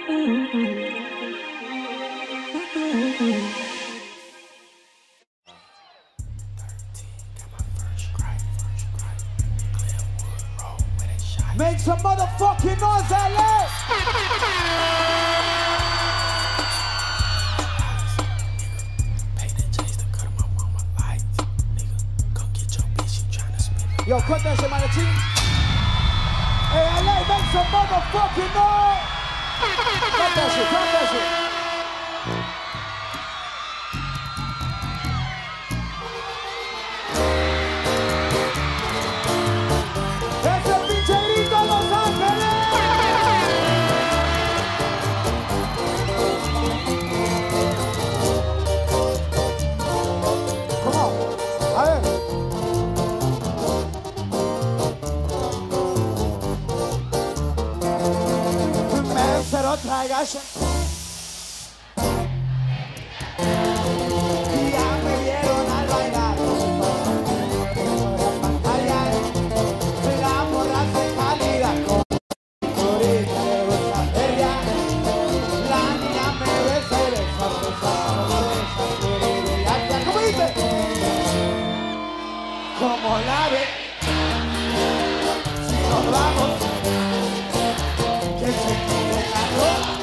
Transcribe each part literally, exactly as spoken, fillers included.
Make some motherfucking noise, L A! Yo, cut that shit, man, the team. Hey, L A, make some motherfucking noise! Cut that shit, cut that shit. Traigas y ya me vieron al bailar la morra se calidad con de vuestra feria la niña me besa y besa besa ¿cómo dice? Como la ve si nos vamos que se quede la ropa.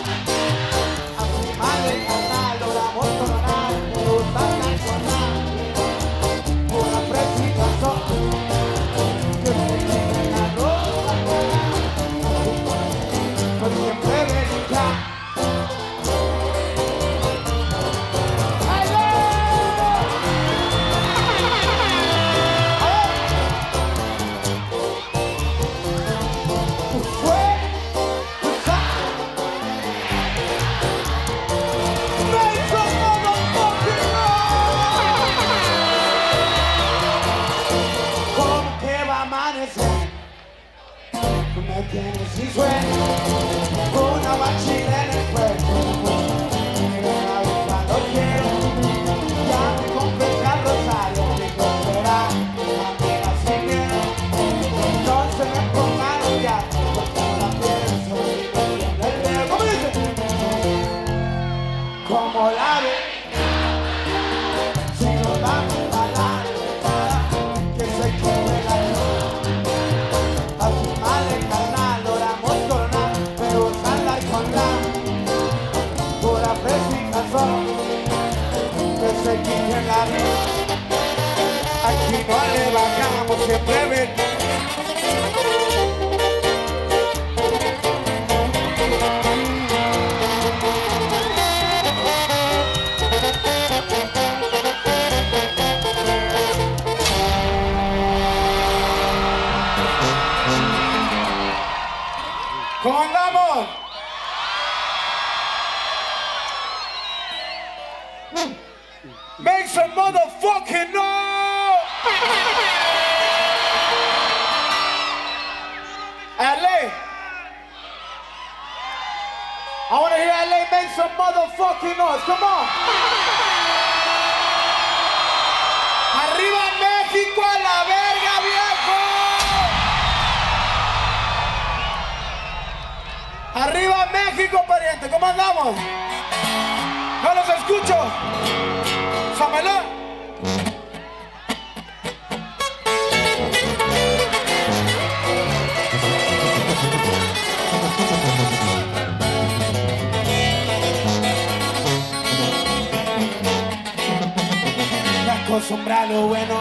Tienes y sueño, una mochila en el cuerpo, una vez cuando quiero, ya me compré el rosario, mi cogerá, una amiga sin miedo, no se me pongan ya, porque la pienso y el dedo, ¿cómo dice? Como la ve, si nos vamos a la libertad, que se come la a su madre carnal. Que se quiten la vida. Aquí no le bajamos, siempre ven. ¿Cómo andamos? Make some motherfucking noise! L A. I want to hear L A make some motherfucking noise. Come on. Arriba México a la verga, viejo. Arriba México, pariente. ¿Cómo andamos? No los escucho. ¡Sámelo! Me acostumbra lo bueno.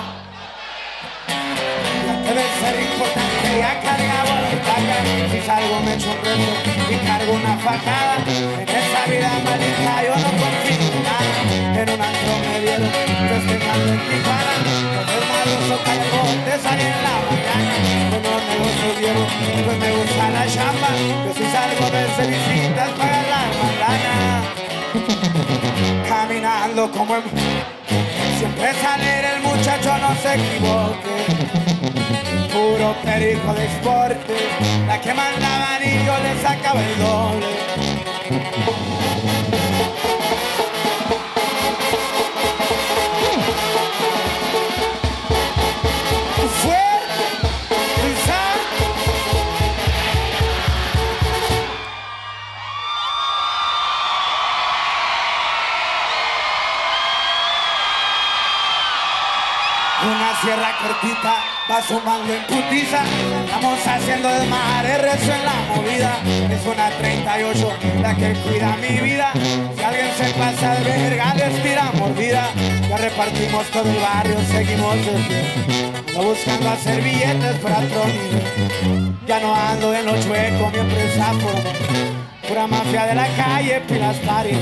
Ya debe ser importante. Ya cargaba la taca. Si salgo me echo un reto y cargo una fajada. En esa vida malita yo no confío en nada. En un antro me dieron festejando en Tijuana. Con el maloso calor de salir en la mañana. Con los negocios vieron, pues me gusta la chamba. Yo si salgo a verse visitas para la malana. Caminando como en... Siempre salir el muchacho no se equivoque. Puro perico de esporte. La que mandaban y yo le sacaba el doble. sierra cortita va sumando en putiza. Estamos haciendo desmadre, rezo en la movida. Es una treinta y ocho la que cuida mi vida. Si alguien se pasa de verga, les tira mordida. Ya repartimos todo el barrio, seguimos de pie. Ando buscando hacer billetes para otro nivel. Ya no ando en lo chueco, mi empresa por pura mafia de la calle, pilas party.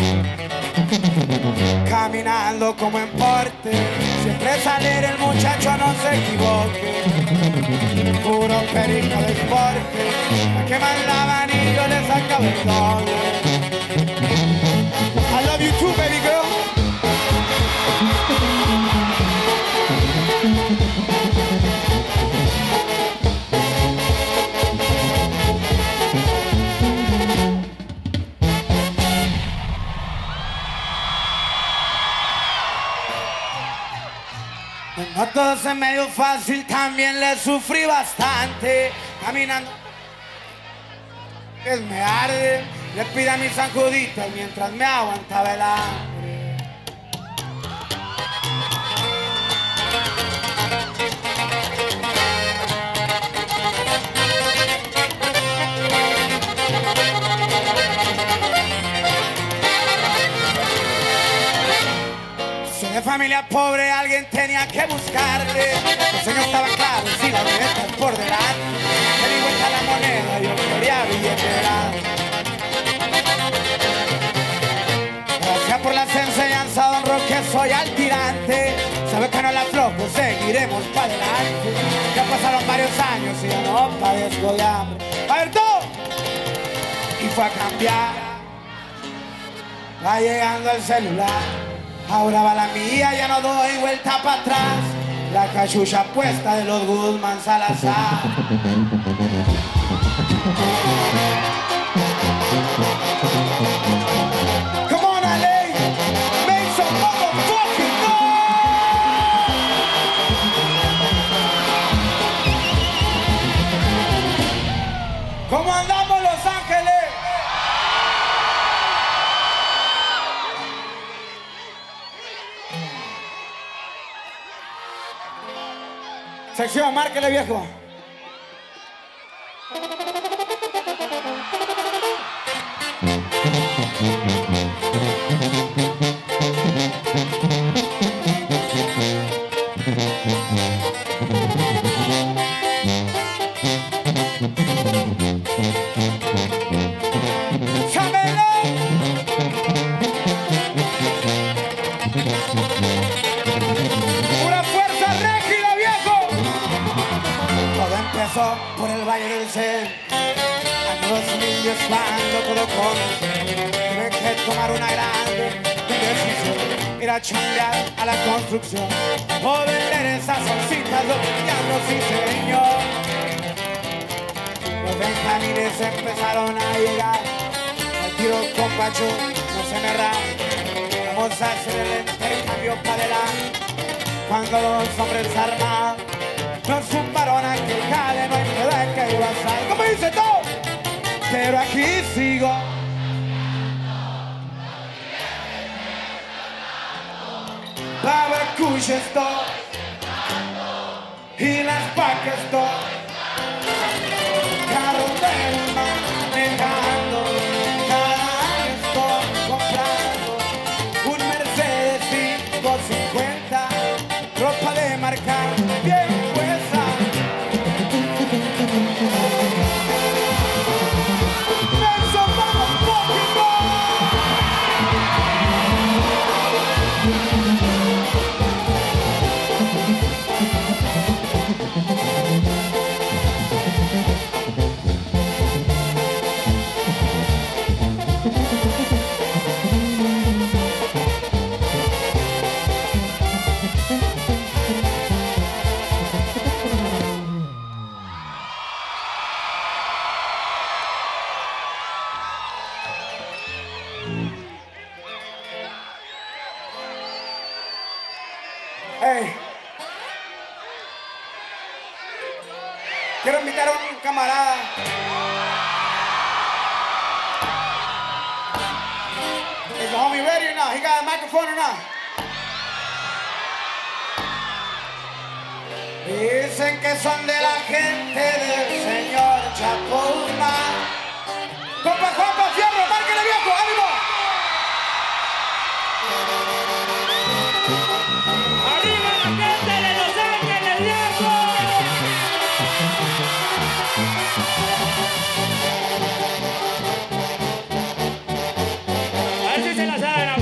Caminando como en porte, siempre salir el muchacho, no se equivoque. Puro perico de esporte, a que mandaban y yo les acabo el doble. I love you too, baby girl. No todo se me dio fácil, también le sufrí bastante. Caminando, que me arde, le pido a mis sanjuditas mientras me aguantaba el hambre. De familia pobre, alguien tenía que buscarte. Los sueños estaban claros y las metas por delante. Me di vuelta la moneda, yo quería billetera. Gracias por las enseñanzas, don Roque, soy al tirante. Sabes que no la aflojo, seguiremos para adelante. Ya pasaron varios años y ya no padezco de hambre. A ver todo. Y fue a cambiar. Va llegando el celular. Ahora va la mía, ya no doy vuelta para atrás. La cachucha puesta de los Guzmán Salazar. Come on, L A, make some motherfucking noise. ¿Cómo andamos, Los Ángeles? Sección, márquele, viejo. ¡Chámelo! ¡Pura fuerza, Regida, viejo! Todo empezó por el Valle del Zen. Año dos mil diez cuando todo comenzó. Tuve que tomar una grande decisión. Ir a chambear a la construcción. O vender esas solcitas, los diablos, sí señor. Los benjamines empezaron a llegar. Al tiro con Pacho, no se me erran. Vamos a hacer el intercambio para adelante. Cuando los hombres armados nos zumbaron a que jale, no hay nada que iba a salir. ¿Cómo dice todo? Pero aquí sigo. Babacush estoy. Y las vacas estoy. Carro de manejando. Cada año estoy comprando un Mercedes quinientos cincuenta. Ropa de marca bien puesta. Nelson, vamos, Pokémon. Hey. Quiero invitar a un camarada. Is the homie ready or not? He got a microphone or not? Dicen que son de la gente del señor Chapulma. Compa, compa, fierro, márquele viejo, ánimo. Arriba la gente de Los Ángeles, viejo. A ver si se la saben.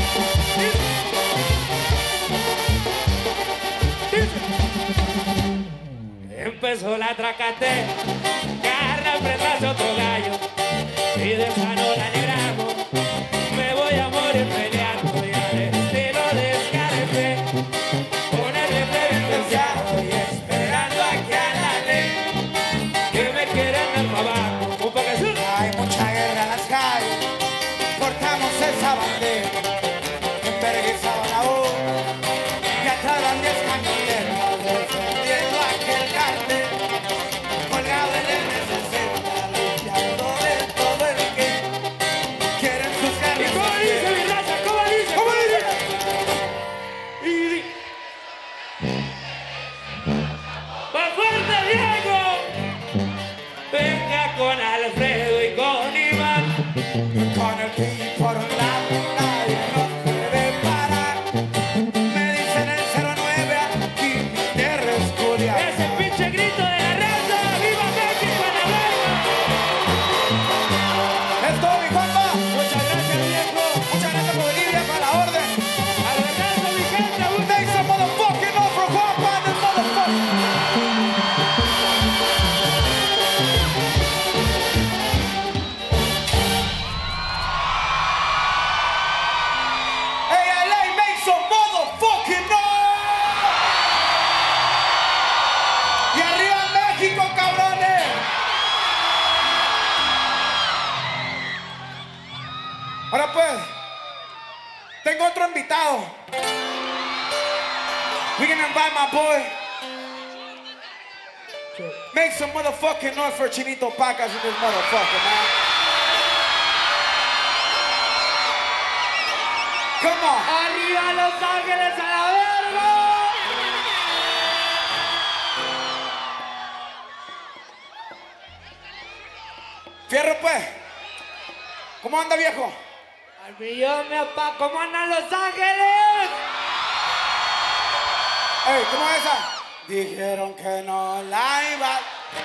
Empezó la tracate, carne prendase otro gallo, y de esa no la libramos, me voy a morir peleando y al estilo de Scarpe, con el rifle sentenciado y esperando a que a la ley, que me quieren dar para abajo, un poco azul. Hay mucha guerra en las calles, cortamos esa bandera, enverguizaba la voz, y atrás van diez camioneros, defendiendo aquel cartel, colgado en el neceser, limpiando de todo el que quieren sus ¿Y carnes. cómo dice mi raza? ¿Cómo dice? ¿Cómo dice? Y di... ¡Pa' fuerte, Diego! Venga con Alfredo y con Iván. Con el pi por un lado, nadie nos puede parar. Me dicen el cero nueve aquí, te resculia. Ese pinche grito de la raza. ¡Viva México a la verga! Es todo, mi compa. Muchas gracias, viejo. Muchas gracias por venir, viejo, a la orden. Al vergazo, mi gente. Un Make some motherfucking noise for Juan Pan, this motherfucker. Hey, L A, make some motherfucking noise. Y arriba México, cabrones. Ahora pues, tengo otro invitado. We can invite my boy. Make some motherfucking noise for Chinito Pacas in this motherfucker, man. Come on. ¡Arriba Los Ángeles a la verga! Fierro pues. ¿Cómo anda, viejo? Al millón, mi papá. ¿Cómo andan Los Ángeles? Ey, ¿cómo es esa? Dijeron que no la iba.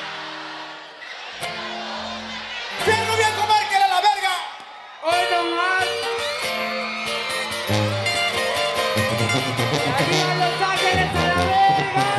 Fierro, viejo, márquele a la verga. Hoy no más. ¡Arriba Los Ángeles a la verga!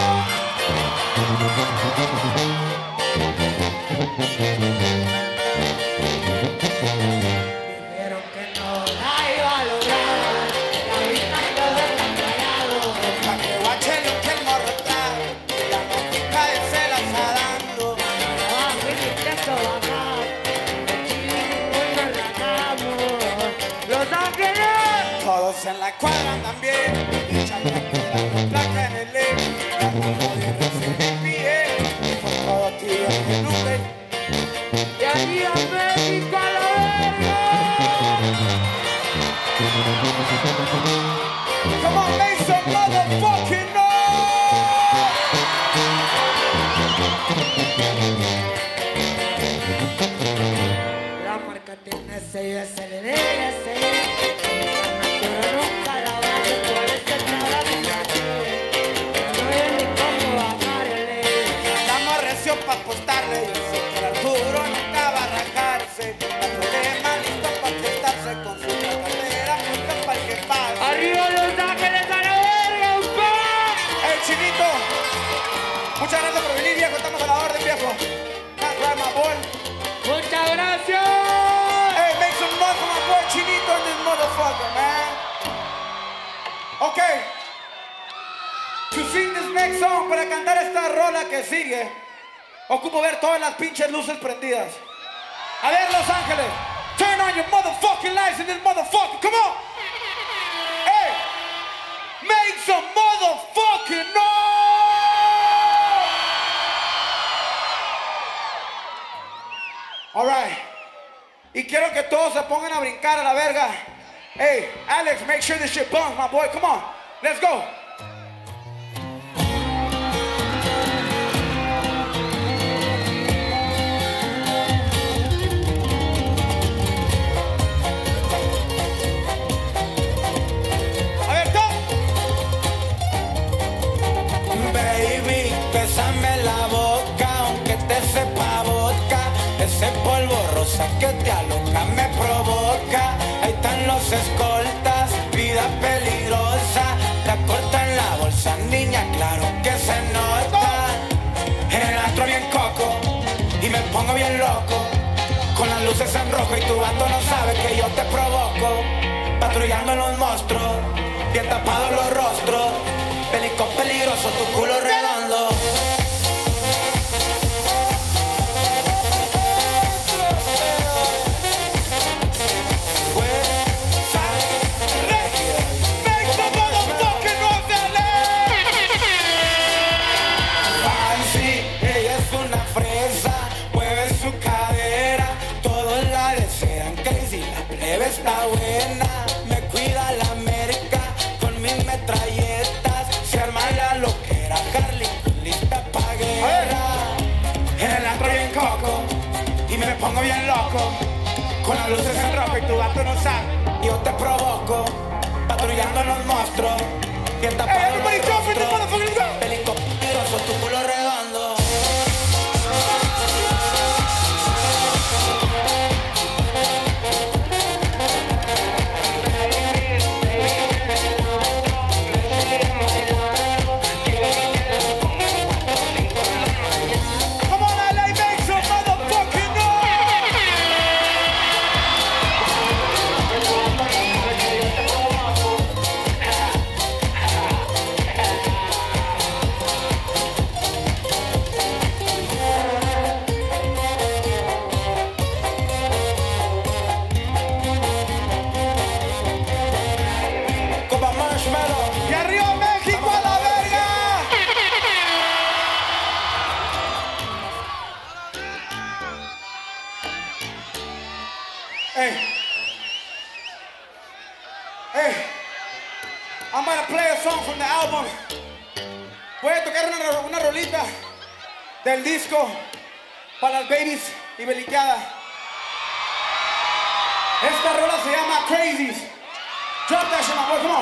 Dijeron que no la iba a lograr. La vista quedó desmayado. Pa' que guache lo que el morro trae. La música él se la está dando. Abajo y intento bajar. El chico y nos largamos. Los Ángeles. Todos en la cuadra andan bien. Y champaquera con placa en el E. La moto de no se me pide. Por todo tío que nunca. Y arriba México a la verga. Come on, make some motherfucking noise. La marca tiene sello S L D, S L D. Pero nunca la base por este trabajo. No hay ni cómo bajarle. Estamos recios pa' apostarle. Yo sé que el Arturo nunca va a rajarse. La problema listo pa' prestarse con su cartera. Nunca pa' el que pague. Arriba Los Ángeles a la verga, pa. Hey, Chinito. Muchas gracias por venir, viejo. Estamos a la orden, viejo. That's right, my boy. Muchas gracias. Hey, make some noise for my boy Chinito in this motherfucker, man. Okay. To sing this next song, para cantar esta rola que sigue, ocupo ver todas las pinches luces prendidas. A ver, Los Ángeles. Turn on your motherfucking lights in this motherfucker. Come on. Hey. Make some motherfucking noise. All right. Y quiero que todos se pongan a brincar a la verga. Hey, Alex, make sure this shit bumps, my boy. Come on. Let's go. polvo rosa que te aloca, me provoca. Ahí están los escoltas, vida peligrosa. La corta en la bolsa, niña, claro que se nota. En el antro bien coco y me pongo bien loco, con las luces en rojo y tu gato no sabe que yo te provoco. Patrullando los monstruos, bien tapados los rostros. Pelico peligroso, tu culo redondo. Fuerza, Regida. Make the motherfucking Fancy, ella es una fresa, mueve su cadera, todos la desean crazy, la plebe está buena. Me cuida la América con mis metralletas, se arma la loquera, Carly, lista pa' guerra. En el antro bien coco y me pongo bien loco, con las luces en rojo y tu gato no sabe, yo te provoco. Patrullando los monstruos, bien tapados los rostros. Pelico peligroso, tu culo redondo. Y arriba México a la verga. Hey, hey, I'm gonna play a song from the album. Voy a tocar una, una rolita del disco para las babies y belicadas. Esta rola se llama Crazies. Drop that shit, my boy, come on.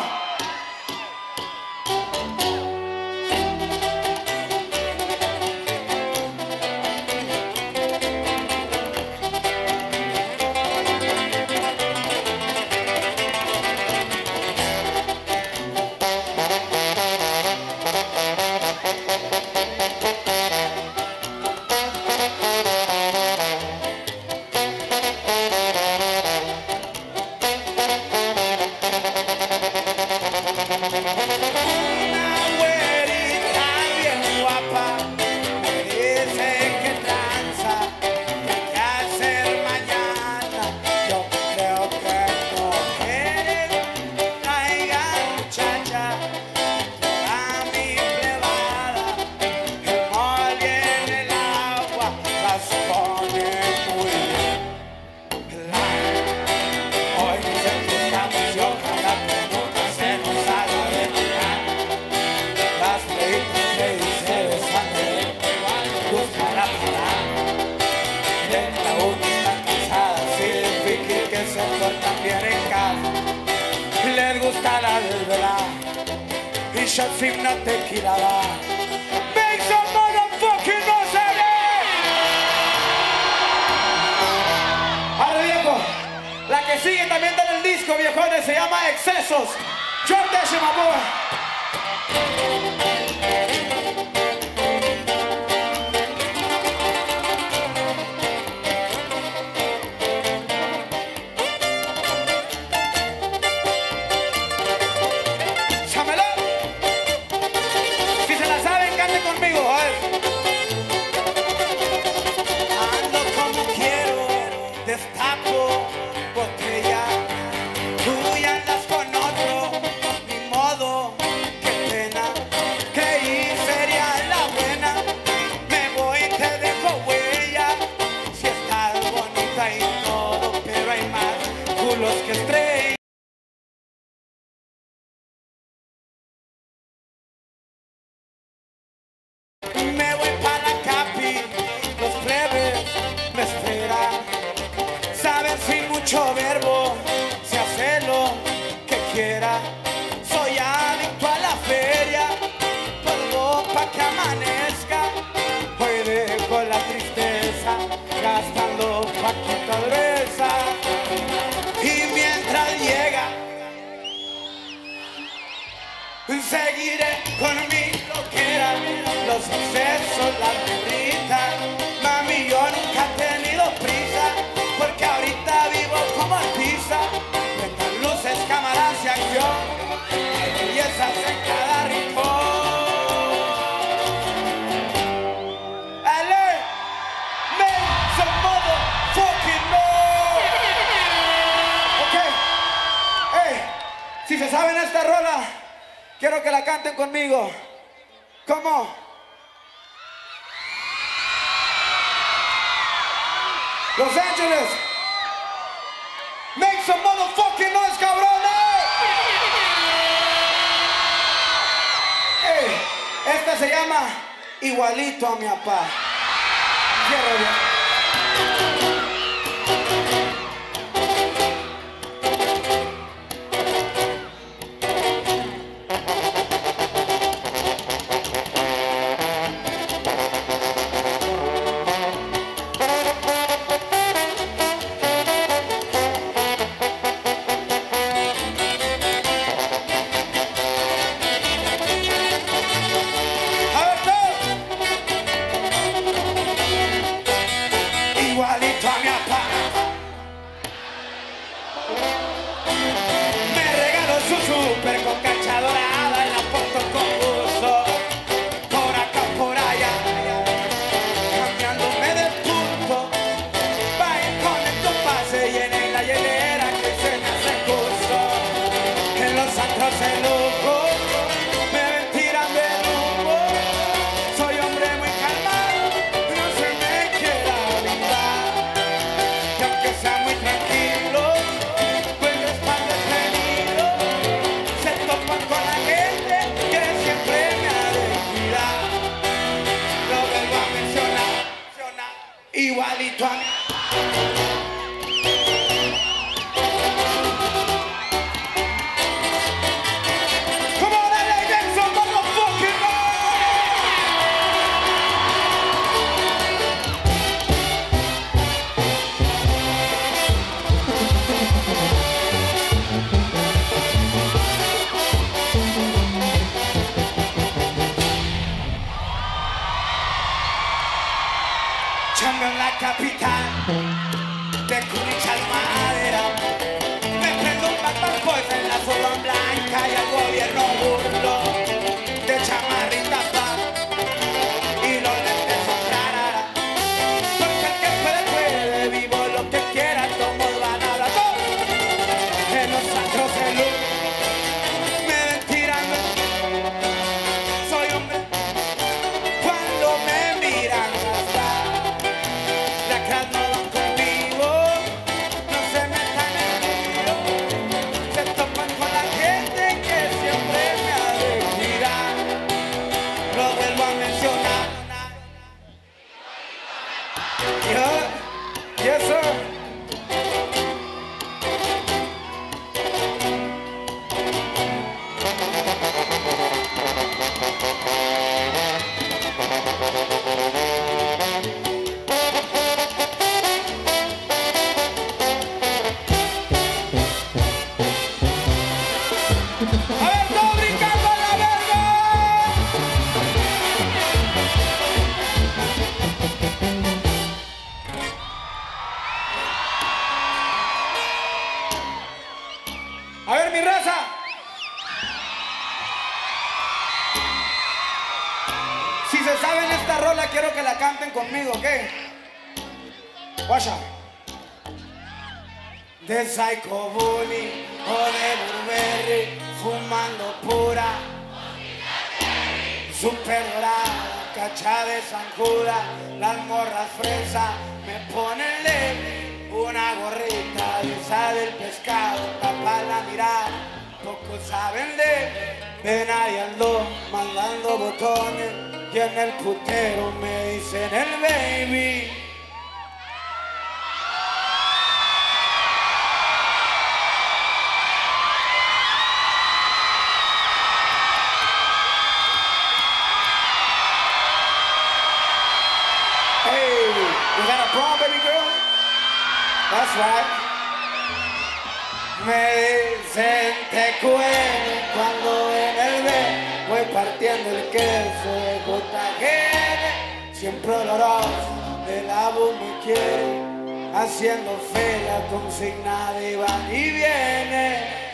Les gusta la desvelada y shots sin una tequila da. Make some motherfucking noise. Ahora viejo, la que sigue también está en el disco, viejones, se llama Excesos. Drop that shit, my boy. Destapo botella, tú ya andas con otro, ni modo, qué pena, creí sería la buena, me voy y te dejo huella, si estás bonita y todo, pero hay más culos que estrellas. Me voy para la capi, los plebes me esperan. Saben sin mucho verbo, se hace lo que quiera. Soy adicto a la feria, polvo pa' que amanezca. Hoy dejo la tristeza, gastando pa' seguiré con mi loquera, los excesos, las burritas. Mami, yo nunca he tenido prisa, porque ahorita vivo como artista. Prendan luces, cámaras y acción, hay bellezas en cada rincón. Ale, make some motherfucking noise. Ok, hey, si se saben esta rola, quiero que la canten conmigo. ¿Cómo? Los Ángeles, make some motherfucking noise, cabrones. Hey, esta se llama Igualito a mi papá. Cierro bien. Igualito a mi papá. Me regaló su super con cancha dorada y la foto con gusto. Por acá, por allá, cambiándome de punto. Vaya con el pase y en la hielera que se me hace justo. En los antros de lujo me ven tirando el humo. Soy hombre muy calmado, no se me quiera olvidar. Y aunque sea muy tranquilo, pues es pan detenido. Se topan con la gente que siempre me ha de cuidar. Lo vuelvo a mencionar, mencionar, igualito a mí. Come on, L A, make some motherfucking noise. Chamba en la capital, de Curricha a la madera. Me prendo un backpack pues en la sola blanca y al gobierno burlo. De chamarrita pa y los lentes son rarara. Porque el que puede, puede, vivo lo que quiera, todos van a hablar. En los antros de luz me ven tirando. Soy hombre cuando me miran hasta. Lacras no van conmigo, no se metan en el lío. Se topan con la gente que siempre me ha de cuidar. Lo vuelvo a mencionar. Yo, yes sir. A ver, todos brincando a la verga. A ver, mi raza. Si se saben esta rola, quiero que la canten conmigo, ¿ok? Guacha. De Psycho Bully o de Burberry, fumando pura, super dorada, cacha de zancuda, las morras fresa me ponen leve, una gorrita de esa del pescado, tapa la mirada, pocos saben de, ven ahí ando mandando botones y en el putero me dicen el baby. Is that a prom, baby girl? That's right. Me dicen te cuelo cuando en el B partiendo el queso de J G, siempre oloroso, del abo me quiere, haciendo feria consignada y va y viene.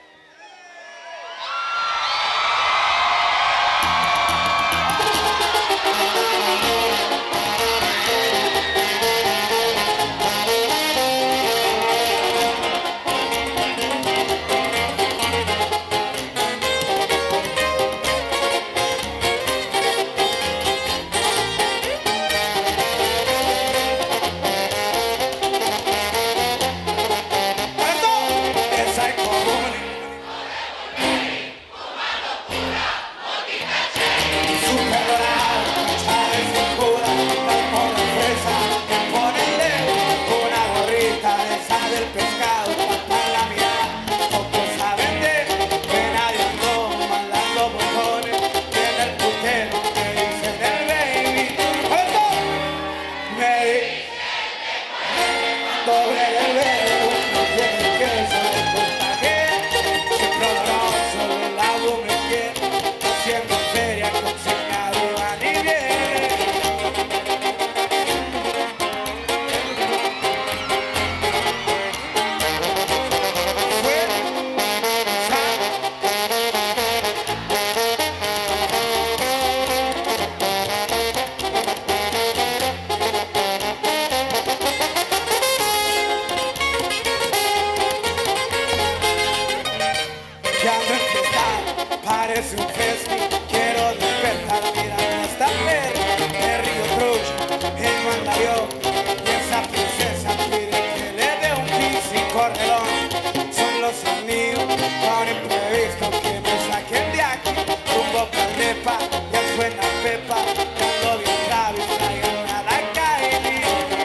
Parece un festi, quiero despertar, mira esta perra de Río Trucho, él manda yo, y esa princesa pide que le dé un kiss y correlón. Son los amigos con imprevisto que me saquen de aquí, rumbo caldepa, ya suena pepa, ando bien grave y traigan a la calle.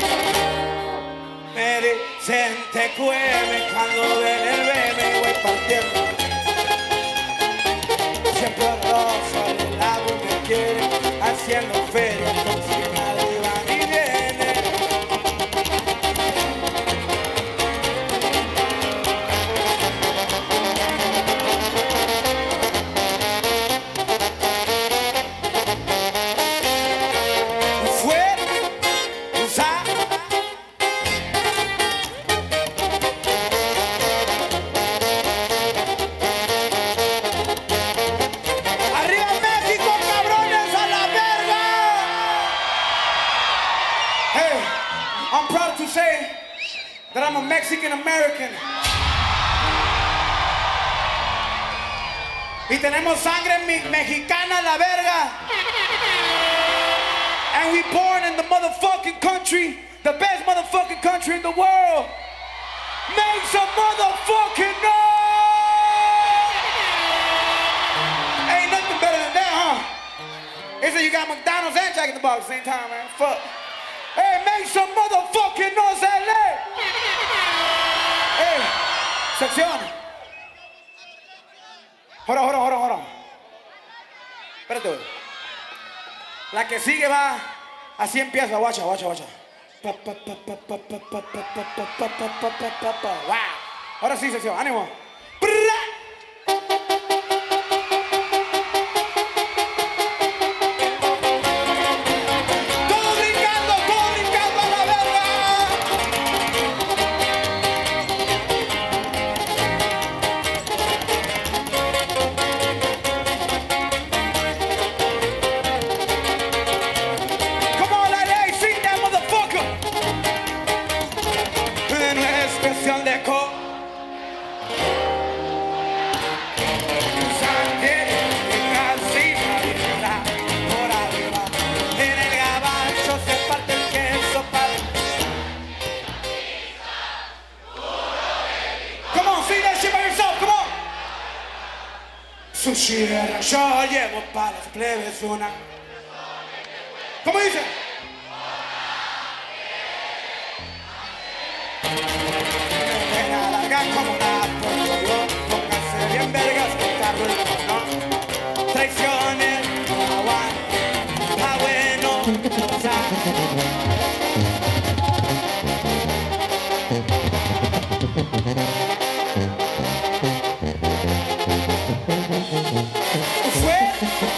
Me dicen te cueme cuando ven el bebé, voy partiendo. Siempre rosa, el lago me quiere, haciendo feria, consignada y va y viene. Fuerza. I'm proud to say that I'm a Mexican American. Y tenemos sangre me mexicana a la verga. And we born in the motherfucking country, the best motherfucking country in the world. Make some motherfucking noise! Ain't nothing better than that, huh? Is it you got McDonald's and Jack in the Box at the same time, man? Fuck. Hey, make some motherfucking noise, L A! Hey, sección. Hold on, hold on, hold on, hold on. Espérate, güey. La que sigue va, así empieza, guacha, guacha, guacha. Wow. Ahora sí, sección, ánimo. Sushi de rancho llevo para las plebes una. ¿Cómo dice? Ven a largar como una porción, pónganse bien vergas que carro el tono. Traiciones, no aguanto, está bueno, o sea. Fue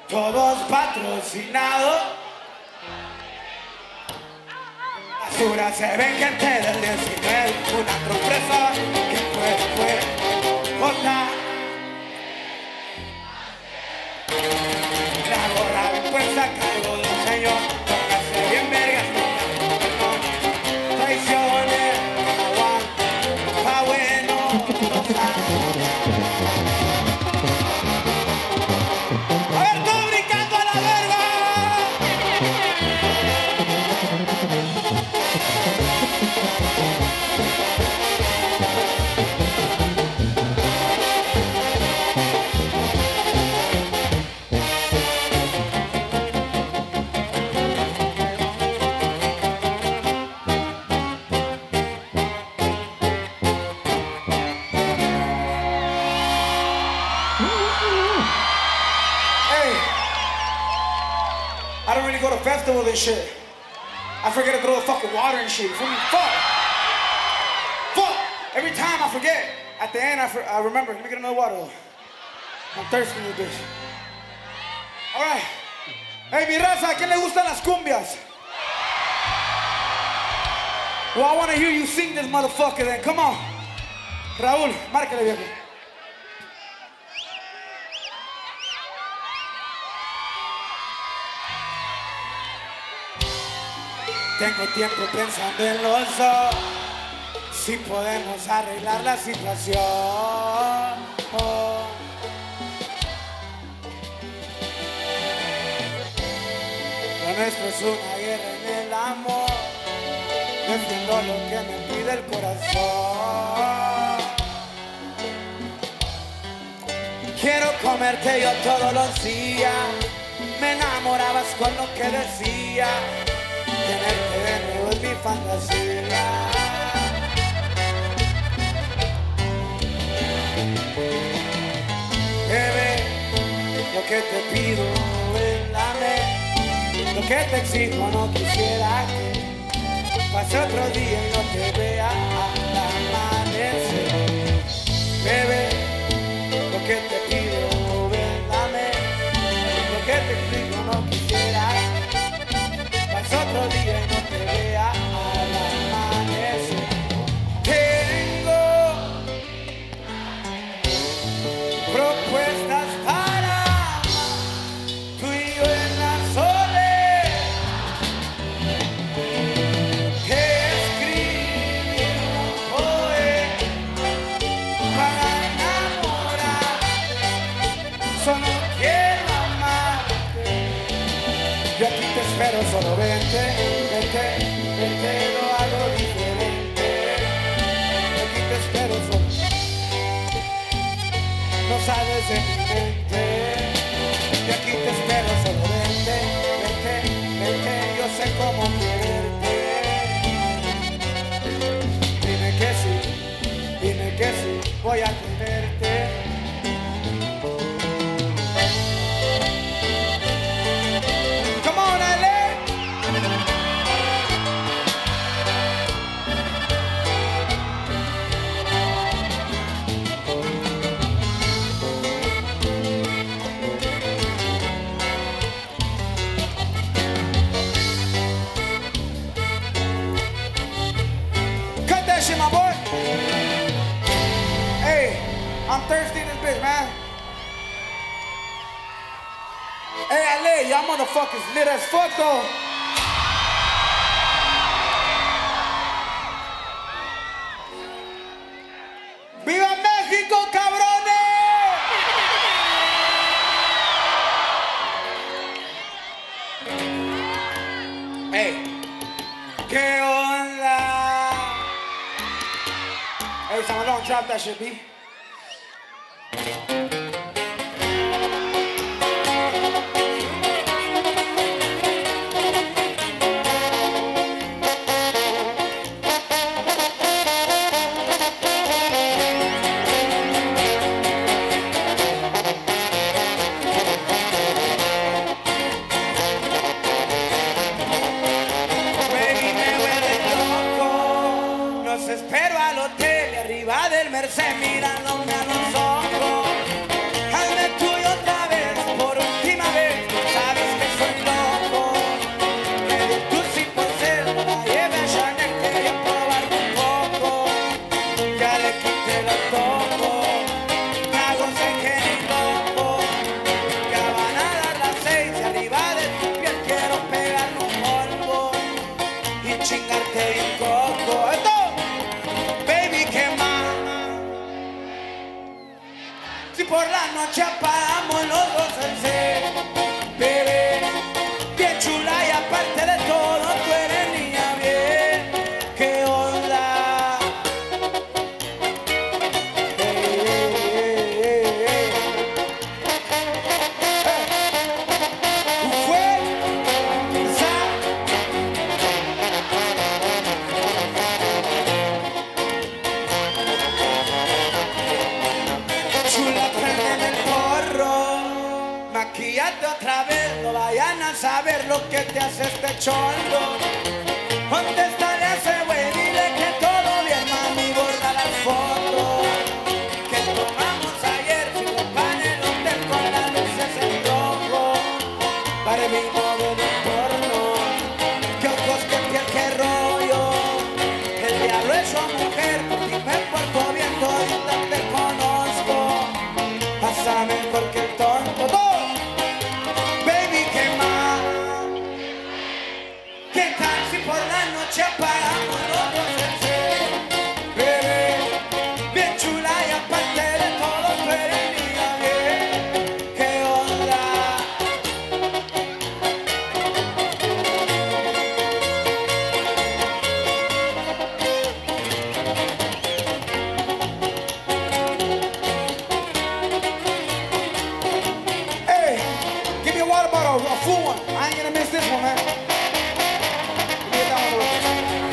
todos patrocinados. Basura se ven gente del diecinueve, una sorpresa que fue, fue, J. La gorra de fuerza a cargo del señor, póngase bien vergas, traiciones, agua, pa' bueno, a ver, todo brincando a la verga. I don't really go to festivals and shit. I forget to throw the fucking water and shit. For me, fuck. Fuck. Every time I forget. At the end, I, for, I remember. Let me get another water though. I'm thirsty with this. All right. Hey, mi raza, ¿a quién le gustan las cumbias? Well, I want to hear you sing this motherfucker then. Come on. Raúl, márcale, viejo. Tengo tiempo pensando en los dos, si podemos arreglar la situación. Oh. Lo nuestro es una guerra en el amor, defiendo lo que me pide el corazón. Quiero comerte yo todos los días, me enamorabas con lo que decía. Tenerte de nuevo es mi fantasía. Bebé, lo que te pido es la me. Lo que te exijo no quisiera que pase otro día y no te vea al amanecer. Bebé, lo que te pido es la me. Lo que te exijo no quisiera que otro día y no te vea al amanecer. Tengo propuestas para tú y yo en la soledad. Escribí un poema para enamorar. Solo quiero amarte. Yo aquí te espero, solo vente, vente, vente, lo hago diferente. Yo aquí te espero, solo no sales de mi mente. Yo aquí te espero, solo vente, vente, vente, yo sé cómo quererte. Dime que sí, dime que sí, voy a tenerte. My boy. Hey, I'm thirsty in this bitch, man. Hey, L A, y'all motherfuckers lit as fuck though. ¡Viva México, cabrones! Hey, ¿qué onda? Hey, someone don't drop that shit, B. Espero al hotel y arriba del Merced mira besarte otra vez, no vayan a saber lo que te hace este cholo. Contéstale a ese güey, dile que todo bien, mami, borra las fotos que tomamos ayer, si lo pan en el hotel con las luces en rojo. Para mí todo de entorno, que ojos, que piel, que rollo. El diablo es su mujer, por ti me porto bien, todita te conozco. Pásame porque el tonto, todo. Baby, ¿qué más? ¿Qué tal si por la noche apagamos los dos? Bebé, bien chula y aparte de todo tú eres niña bien. ¿Qué onda? Hey, give me a water bottle, a full one. I ain't gonna miss this one, man. Give me that one, bro.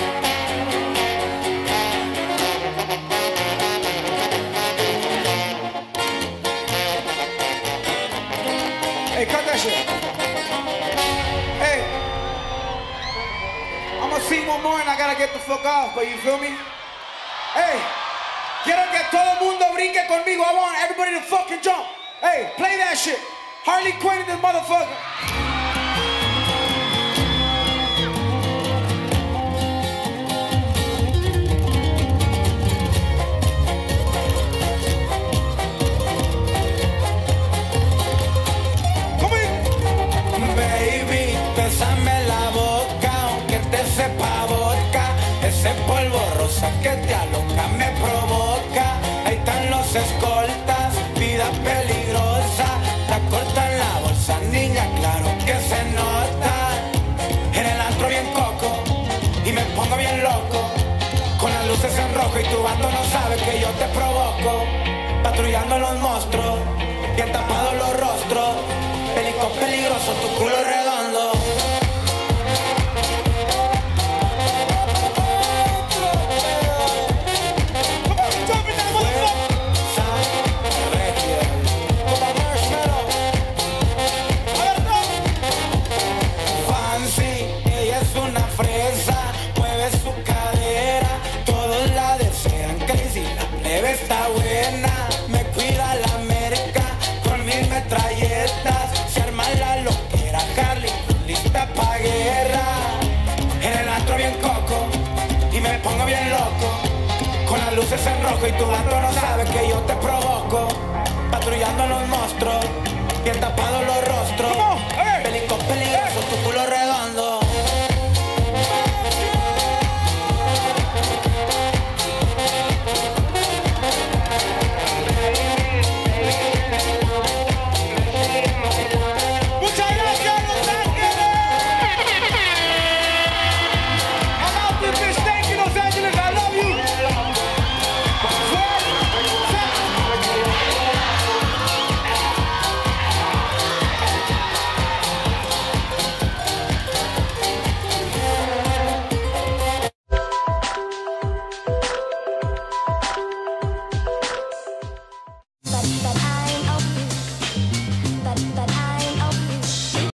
Hey, cut that shit. Hey, I'm gonna sing one more and I gotta get the fuck off, but you feel me? Hey, quiero que todo el mundo brinque conmigo. I want everybody to fucking jump. Hey, play that shit. Harley Quinn in this motherfucker. Come in. Baby, bésame la boca, aunque te sepa vodka. Ese polvo rosa que te aloca me provoca. Ahí están los escoltas, vida peligrosa. La corta en la bolsa, niña, claro que se nota. En el antro bien coco y me pongo bien loco. Con las luces en rojo y tu bando no sabe que yo te provoco. Patrullando los monstruos, bien tapados los rostros. Pelico peligroso, tu culo redondo. Fuerza, Regida. Fancy, ella es una fresa, mueve su cadera, todos la desean, crazy, la plebe está buena, me cuida la merca, con mis metralletas, se arma la loquera, Harley, lista pa' guerra, en el antro bien coco, y me pongo bien loco, con las luces en rojo y tu bando no sabe que yo te provoco, patrullando los monstruos.